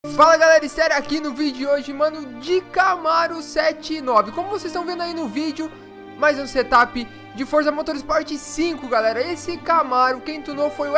Fala galera, Estéreo aqui no vídeo de hoje, mano, de Camaro 79. Como vocês estão vendo aí no vídeo, mais um setup de Forza Motorsport 5, galera. Esse Camaro, quem tunou foi o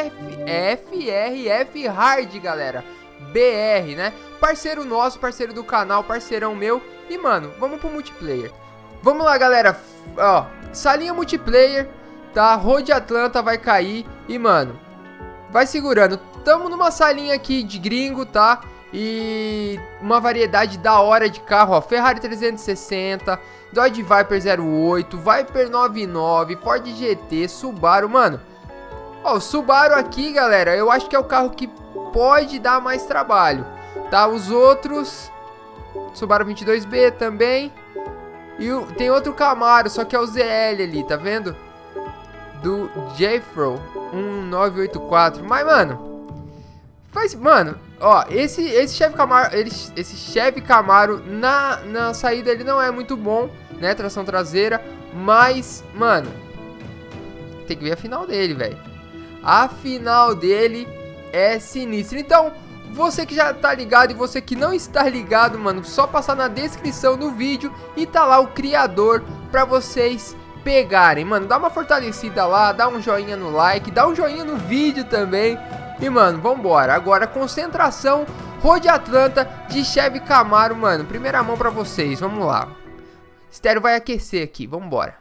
FRF Hard, galera. BR, né? Parceiro nosso, parceiro do canal, parceirão meu. E, mano, vamos pro multiplayer. Vamos lá, galera. Ó, salinha multiplayer, tá? Road Atlanta vai cair. E, mano, vai segurando. Tamo numa salinha aqui de gringo, tá? E uma variedade da hora de carro, ó. Ferrari 360, Dodge Viper 08, Viper 99, Ford GT, Subaru, mano. Ó, o Subaru aqui, galera, eu acho que é o carro que pode dar mais trabalho, tá? Os outros, Subaru 22B também. E tem outro Camaro, só que é o ZL ali, tá vendo? Do Jeffro 1984. Mas, mano, ó, esse Chevy Camaro na saída ele não é muito bom, né? Tração traseira, mas, mano, tem que ver a final dele, velho. A final dele é sinistra. Então, você que já tá ligado e você que não está ligado, mano, só passar na descrição do vídeo e tá lá o criador pra vocês pegarem. Mano, dá uma fortalecida lá, dá um joinha no like, dá um joinha no vídeo também. E, mano, vambora. Agora, concentração, Road Atlanta de Chevy Camaro, mano. Primeira mão pra vocês, vamos lá. Estéreo vai aquecer aqui, vambora.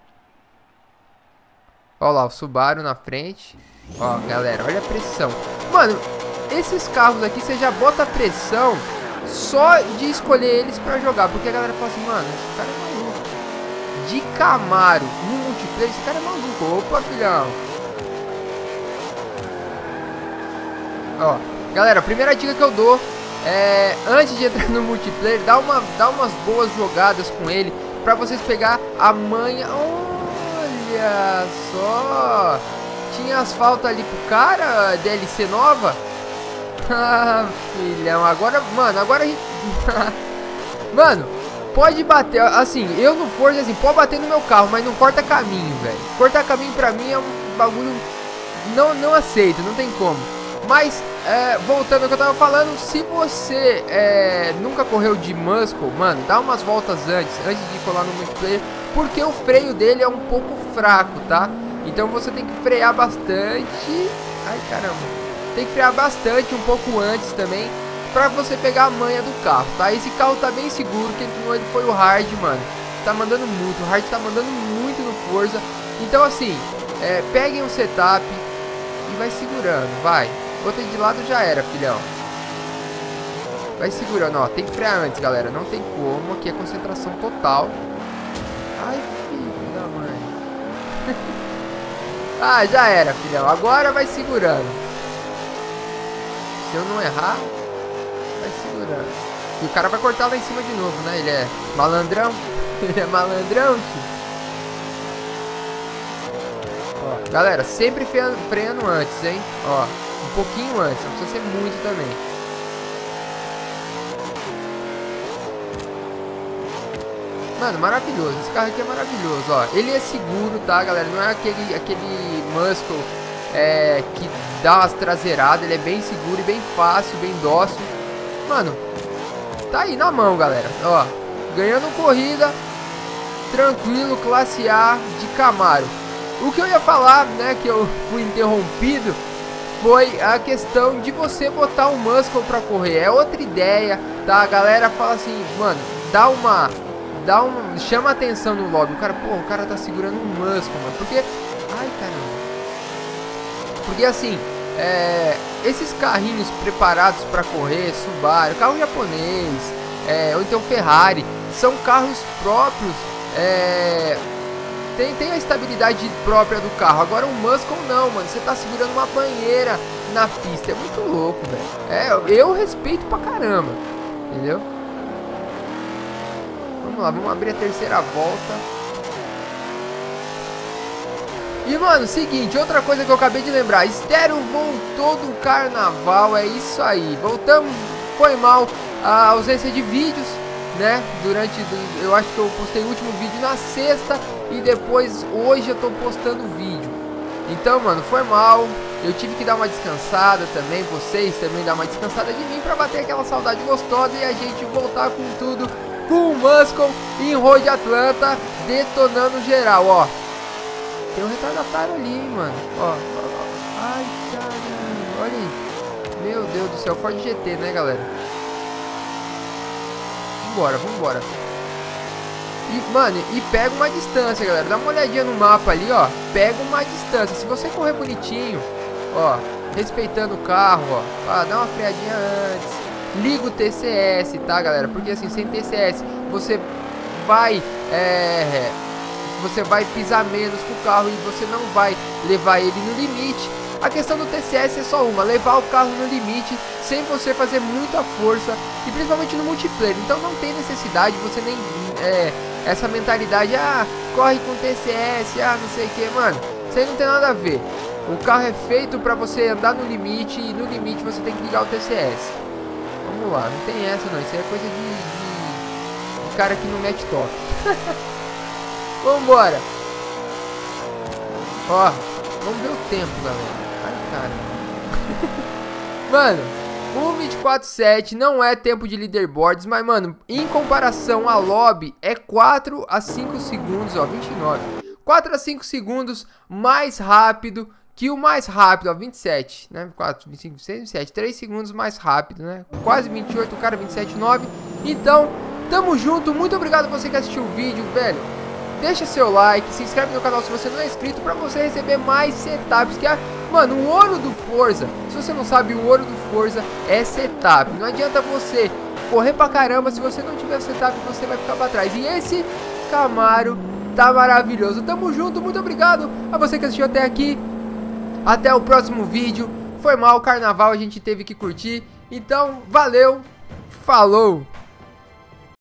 Ó lá, o Subaru na frente. Ó, galera, olha a pressão. Mano, esses carros aqui, você já bota a pressão só de escolher eles pra jogar. Porque a galera fala assim, mano, esse cara é maluco. De Camaro no multiplayer, esse cara é maluco. Opa, filhão. Ó, galera, a primeira dica que eu dou é, antes de entrar no multiplayer, dá umas boas jogadas com ele, pra vocês pegar a manha. Olha só, tinha asfalto ali pro cara, DLC nova. Ah, filhão, agora, mano, agora a gente... Mano, pode bater, assim, eu no Forza, assim, pode bater no meu carro, mas não corta caminho, velho. Cortar caminho pra mim é um bagulho, não aceito, não tem como. Mas, voltando ao que eu tava falando, se você nunca correu de Muscle, mano, dá umas voltas antes de colar no multiplayer, porque o freio dele é um pouco fraco, tá? Então você tem que frear bastante. Ai, caramba. Tem que frear bastante um pouco antes também, pra você pegar a manha do carro, tá? Esse carro tá bem seguro, quem tunou ele foi o Hard, mano. Tá mandando muito, o Hard tá mandando muito no Forza. Então assim, peguem um setup e vai segurando, vai. Botei de lado, já era, filhão. Vai segurando, ó. Tem que frear antes, galera. Não tem como. Aqui é concentração total. Ai, filho da mãe. Ah, já era, filhão. Agora vai segurando. Se eu não errar, vai segurando. E o cara vai cortar lá em cima de novo, né? Ele é malandrão. Ele é malandrão, filho. Ó, galera, sempre freando antes, hein? Ó. Um pouquinho antes, não precisa ser muito também. Mano, maravilhoso. Esse carro aqui é maravilhoso, ó. Ele é seguro, tá, galera? Não é aquele Muscle que dá umas traseiradas. Ele é bem seguro e bem fácil, bem dócil. Mano, tá aí na mão, galera. Ó, ganhando corrida, tranquilo, classe A de Camaro. O que eu ia falar, né, que eu fui interrompido, foi a questão de você botar um Muscle pra correr. É outra ideia, tá? A galera fala assim, mano, chama atenção no lobby. O cara, pô, o cara tá segurando um Muscle, mano. Porque, ai, caramba. Porque assim, esses carrinhos preparados pra correr, Subaru, carro japonês, ou então Ferrari, são carros próprios, tem a estabilidade própria do carro. Agora um Muscle não, mano. Você tá segurando uma banheira na pista. É muito louco, velho. Eu respeito pra caramba. Entendeu? Vamos lá, vamos abrir a terceira volta. E, mano, seguinte, outra coisa que eu acabei de lembrar. Estéreo voltou do carnaval. É isso aí. Voltamos. Foi mal a ausência de vídeos, né? Eu acho que eu postei o último vídeo na sexta. E depois, hoje eu tô postando vídeo. Então, mano, foi mal. Eu tive que dar uma descansada também. Vocês também dar uma descansada de mim pra bater aquela saudade gostosa e a gente voltar com tudo. Com o Muscle em Road Atlanta detonando geral, ó. Tem um retardatário ali, hein, mano. Ó. Ai, caramba. Olha aí. Meu Deus do céu. Ford GT, né, galera? Vambora. E, mano, e pega uma distância, galera. Dá uma olhadinha no mapa ali, ó. Pega uma distância. Se você correr bonitinho, ó, respeitando o carro, ó, dá uma freadinha antes. Liga o TCS, tá, galera? Porque assim, sem TCS, você vai pisar menos com o carro e você não vai levar ele no limite. A questão do TCS é só uma, levar o carro no limite sem você fazer muita força e principalmente no multiplayer. Então não tem necessidade, você nem essa mentalidade, corre com TCS, não sei o que, mano. Isso aí não tem nada a ver. O carro é feito pra você andar no limite e no limite você tem que ligar o TCS. Vamos lá, não tem essa não, isso aí é coisa de cara que não mete top. Vambora. Ó, vamos ver o tempo, galera. Ai, cara. Mano, 1:24:7 não é tempo de leaderboards, mas, mano, em comparação a lobby, é 4 a 5 segundos, ó, 29. 4 a 5 segundos mais rápido que o mais rápido, ó, 27, né? 4, 25, 26, 27, 3 segundos mais rápido, né? Quase 28, o cara 27,9. Então, tamo junto, muito obrigado a você que assistiu o vídeo, velho. Deixa seu like, se inscreve no canal se você não é inscrito pra você receber mais setups que mano, o ouro do Forza, se você não sabe, o ouro do Forza é setup. Não adianta você correr pra caramba, se você não tiver setup, você vai ficar pra trás. E esse Camaro tá maravilhoso. Tamo junto, muito obrigado a você que assistiu até aqui. Até o próximo vídeo. Foi mal, carnaval a gente teve que curtir. Então, valeu, falou!